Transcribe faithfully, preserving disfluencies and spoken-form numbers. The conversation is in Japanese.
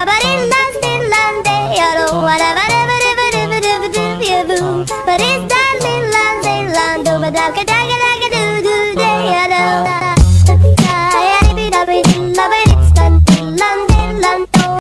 バリンランスリンランでやろうわらわらわらわらわらわらわらわらバリンランリンランリンランドバダカダガダ